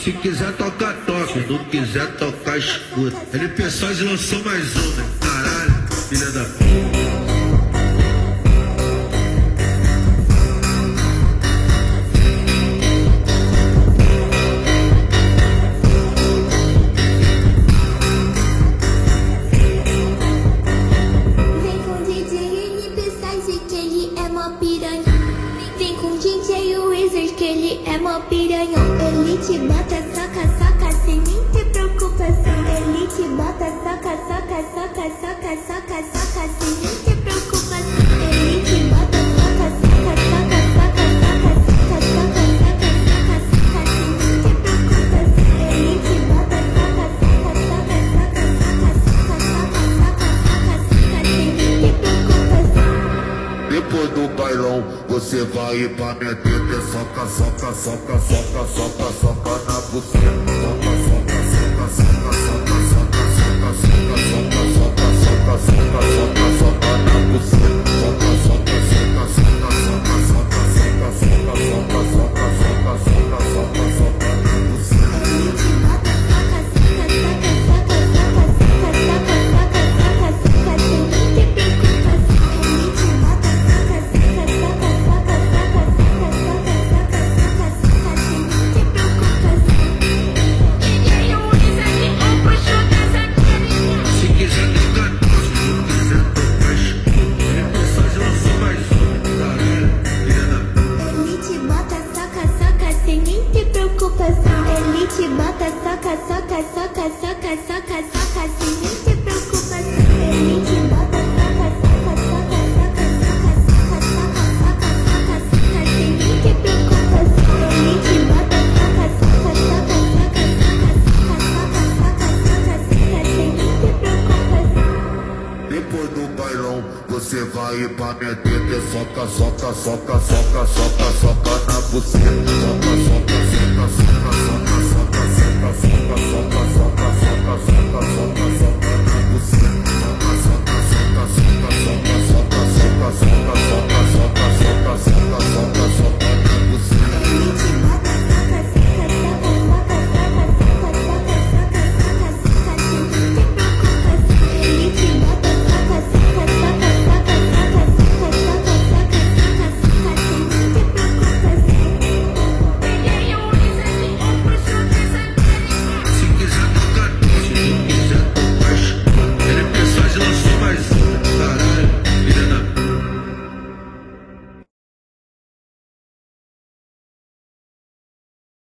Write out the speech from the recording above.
Se quiser tocar, toca. Não quiser tocar, escuta. Ele pessoas lançou mais um, né? Caralho, filha da puta. Piranhão, ele te bota, saca, saca, sem nem ter preocupação. Ele te bota, saca, saca, saca, saca, saca, saca, sem nem ter preocupação. Ele te bota, saca, saca, saca, saca, saca, saca, saca, saca, saca, saca, sem nem ter preocupação. Ele te bota, saca, saca, saca, saca, saca, saca, saca, saca, saca, sem nem ter preocupação. Depois do bailão, você vai ir pra minha teta, soca, soca, soca, soca, soca, soca na buceta. Soca, soca, soca, soca, soca, soca, soca, soca, soca, soca, soca, soca, soca na buceta. Soca, soca, soca, soca, soca, soca, soca, soca, soca, soca, soca, soca, soca, soca na buceta. Ele te bota, saca, saca, saca, saca, saca, saca, saca, saca, saca, saca, sem nem ter preocupação. Ele te bota, saca, saca, saca, saca, saca, saca, saca, saca, saca, saca, sem nem ter preocupação. Se quiser tocar, toca. Não quiser tocar, escuta. Ele pessoas lançou mais um, né? Caralho, filha da puta. Ele te bota, saca, saca, sem nem ter preocupação. Ele te bota, saca, saca, saca, saca, saca, saca, sem nem ter preocupação. Ele te bota, saca, saca, saca, saca, saca, saca, saca, saca, saca, sem nem ter preocupação. Ele te bota, saca, saca, saca, saca, saca, saca, saca, saca, saca, sem nem ter preocupação. Depois do bailão, você vai ir pra minha teta, soca, soca, soca, soca, soca, soca na buceta. Soca, soca, soca, soca, soca, soca, soca, soca, soca, soca, soca, soca, soca, soca na buceta. Soca, soca, soca, soca, soca, soca, soca, soca, soca, soca,